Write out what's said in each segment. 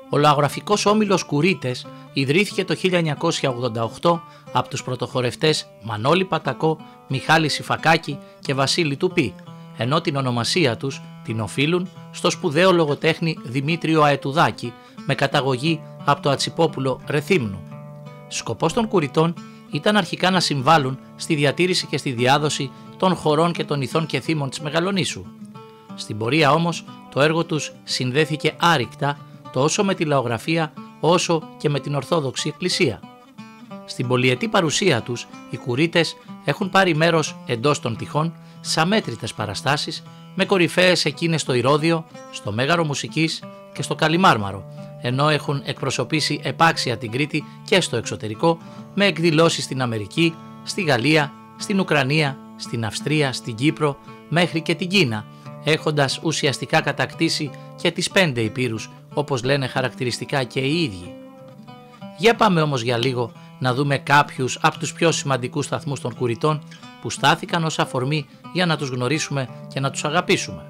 Ο λαογραφικός όμιλος Κουρίτες ιδρύθηκε το 1988 από τους πρωτοχορευτές Μανώλη Πατακό, Μιχάλη Σιφακάκη και Βασίλη Τουπή, ενώ την ονομασία τους την οφείλουν στο σπουδαίο λογοτέχνη Δημήτριο Αετουδάκη με καταγωγή από το Ατσιπόπουλο Ρεθύμνου. Σκοπός των Κουριτών ήταν αρχικά να συμβάλλουν στη διατήρηση και στη διάδοση των χωρών και των ηθών και θύμων της Μεγαλονήσου. Στην πορεία όμως το έργο τους συνδέθηκε άρρηκτα τόσο με τη λαογραφία όσο και με την Ορθόδοξη Εκκλησία. Στην πολυετή παρουσία τους οι Κουρίτες έχουν πάρει μέρος εντός των τυχών σε αμέτρητες παραστάσεις, με κορυφαίες εκείνες στο Ηρώδειο, στο Μέγαρο Μουσικής και στο Καλιμάρμαρο, ενώ έχουν εκπροσωπήσει επάξια την Κρήτη και στο εξωτερικό με εκδηλώσεις στην Αμερική, στη Γαλλία, στην Ουκρανία, στην Αυστρία, στην Κύπρο μέχρι και την Κίνα, έχοντας ουσιαστικά κατακτήσει και τις 5 υπήρους, όπως λένε χαρακτηριστικά και οι ίδιοι. Για πάμε όμως για λίγο να δούμε κάποιους από τους πιο σημαντικούς σταθμούς των Κουριτών που στάθηκαν ως αφορμή για να τους γνωρίσουμε και να τους αγαπήσουμε.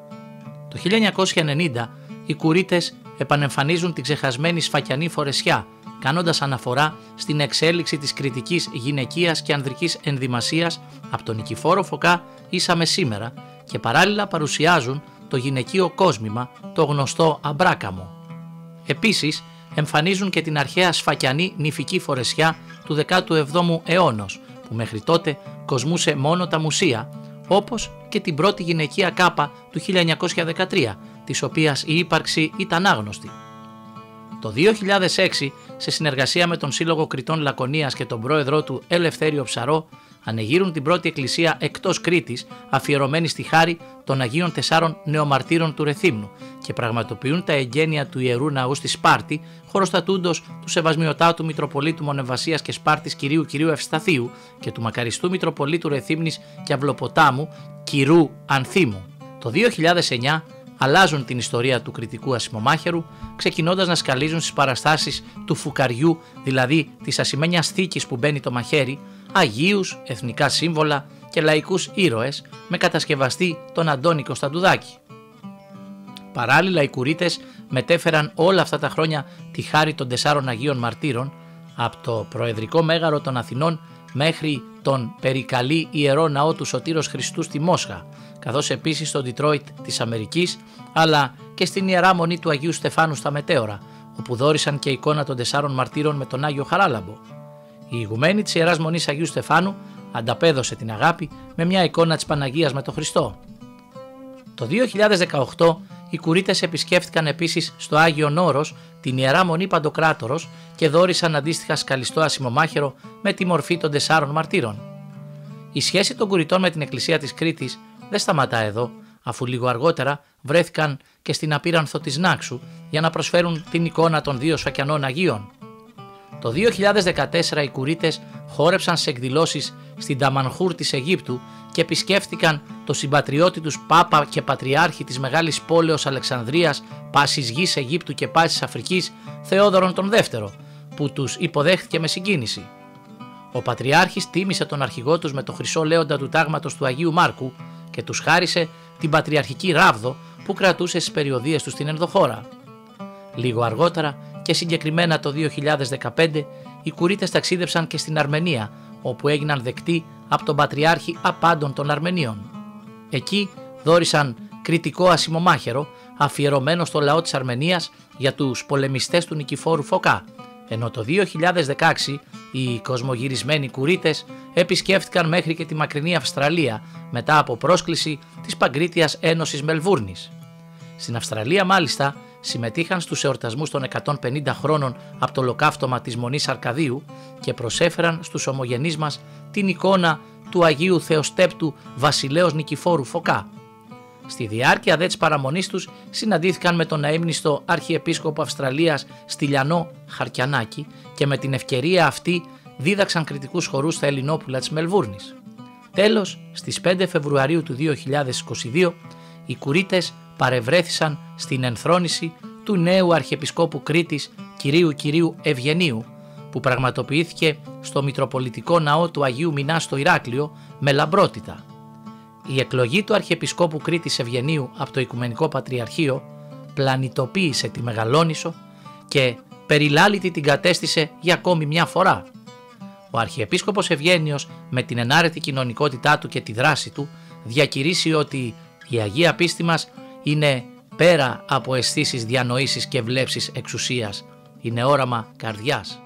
Το 1990 οι Κουρίτες επανεμφανίζουν την ξεχασμένη Σφακιανή Φορεσιά, κάνοντας αναφορά στην εξέλιξη της κριτικής γυναικείας και ανδρικής ενδυμασίας από τον Νικηφόρο Φωκά ίσα με σήμερα και παράλληλα παρουσιάζουν το γυναικείο κόσμημα, το γνωστό Αμπράκαμο. Επίσης εμφανίζουν και την αρχαία Σφακιανή νηφική φορεσιά του 17ου αιώνος, που μέχρι τότε κοσμούσε μόνο τα μουσεία, όπως και την πρώτη γυναικεία κάπα του 1913, της οποίας η ύπαρξη ήταν άγνωστη. Το 2006, σε συνεργασία με τον Σύλλογο Κριτών Λακωνίας και τον πρόεδρό του Ελευθέριο Ψαρό, ανεγείρουν την πρώτη εκκλησία εκτός Κρήτης, αφιερωμένη στη χάρη των Αγίων 4 Νεομαρτύρων του Ρεθύμνου και πραγματοποιούν τα εγγένεια του Ιερού Ναού στη Σπάρτη, χωροστατούντος του Σεβασμιωτάτου Μητροπολίτου Μονεβασίας και Σπάρτης Κυρίου Ευσταθίου και του Μακαριστού Μητροπολίτου Ρεθύμνης και Αυλοποτάμου Κυρού Ανθίμου. Το 2009 αλλάζουν την ιστορία του κριτικού ασημομάχαιρου, ξεκινώντας να σκαλίζουν στις παραστάσεις του φουκαριού, δηλαδή της ασημένιας θήκης που μπαίνει το μαχαίρι, αγίους, εθνικά σύμβολα και λαϊκούς ήρωες, με κατασκευαστή τον Αντώνη Κωνσταντουδάκη. Παράλληλα οι Κουρίτες μετέφεραν όλα αυτά τα χρόνια τη χάρη των 4 Αγίων Μαρτύρων από το Προεδρικό Μέγαρο των Αθηνών μέχρι τον περικαλή Ιερό Ναό του Σωτήρος Χριστού στη Μόσχα, καθώς επίσης στο Ντιτρόιτ της Αμερικής, αλλά και στην Ιερά Μονή του Αγίου Στεφάνου στα Μετέωρα, όπου δώρησαν και εικόνα των 4 Μαρτύρων με τον Άγιο Χαράλαμπο. Η ηγουμένη της Ιεράς Μονής Αγίου Στεφάνου ανταπέδωσε την αγάπη με μια εικόνα της Παναγίας με τον Χριστό. Το 2018 οι Κουρίτες επισκέφθηκαν επίσης στο Άγιον Όρος την Ιερά Μονή Παντοκράτορος και δώρησαν αντίστοιχα σκαλιστό ασημομάχαιρο με τη μορφή των 4 Μαρτύρων. Η σχέση των Κουριτών με την Εκκλησία της Κρήτης δεν σταματά εδώ, αφού λίγο αργότερα βρέθηκαν και στην Απείρανθο της Νάξου για να προσφέρουν την εικόνα των 2 Σφακιανών Αγίων. Το 2014 οι Κουρίτες χόρεψαν σε εκδηλώσεις στην Ταμανχούρ της Αιγύπτου και επισκέφτηκαν το συμπατριώτη τους Πάπα και Πατριάρχη της Μεγάλης Πόλεως Αλεξανδρίας, πάσης γης Αιγύπτου και πάσης Αφρικής, Θεόδωρον τον Δεύτερο, που τους υποδέχτηκε με συγκίνηση. Ο Πατριάρχης τίμησε τον αρχηγό τους με το χρυσό λέοντα του τάγματος του Αγίου Μάρκου και τους χάρισε την πατριαρχική ράβδο που κρατούσε στις περιοδίες του στην ενδοχώρα. Λίγο αργότερα και συγκεκριμένα το 2015 οι Κουρίτες ταξίδεψαν και στην Αρμενία, όπου έγιναν δεκτοί από τον Πατριάρχη Απάντων των Αρμενίων. Εκεί δώρησαν κριτικό ασημομάχαιρο αφιερωμένο στο λαό της Αρμενίας για τους πολεμιστές του Νικηφόρου Φωκά, ενώ το 2016 οι κοσμογυρισμένοι Κουρίτες επισκέφτηκαν μέχρι και τη μακρινή Αυστραλία μετά από πρόσκληση της Παγκρίτιας Ένωσης Μελβούρνης. Στην Αυστραλία μάλιστα συμμετείχαν στους εορτασμούς των 150 χρόνων από το ολοκαύτωμα της Μονής Αρκαδίου και προσέφεραν στους ομογενείς μας την εικόνα του Αγίου Θεοστέπτου Βασιλέως Νικηφόρου Φωκά. Στη διάρκεια δε της παραμονής τους συναντήθηκαν με τον αείμνηστο Αρχιεπίσκοπο Αυστραλίας Στυλιανό Χαρκιανάκη και με την ευκαιρία αυτή δίδαξαν κριτικούς χορούς στα Ελληνόπουλα της Μελβούρνης. Τέλος, στις 5 Φεβρουαρίου του 2022 οι Κουρίτες παρευρέθησαν στην ενθρόνηση του νέου Αρχιεπισκόπου Κρήτης Κυρίου Ευγενίου, που πραγματοποιήθηκε στο Μητροπολιτικό Ναό του Αγίου Μινά στο Ηράκλειο με λαμπρότητα. Η εκλογή του Αρχιεπισκόπου Κρήτης Ευγενίου από το Οικουμενικό Πατριαρχείο πλανητοποίησε τη Μεγαλόνησο και περιλάλητη την κατέστησε για ακόμη μια φορά. Ο Αρχιεπίσκοπος Ευγένιος, με την ενάρετη κοινωνικότητά του και τη δράση του, διακηρύσει ότι η Αγία Πίστη μας είναι πέρα από αισθήσεις, διανοήσεις και βλέψεις εξουσίας. Είναι όραμα καρδιάς.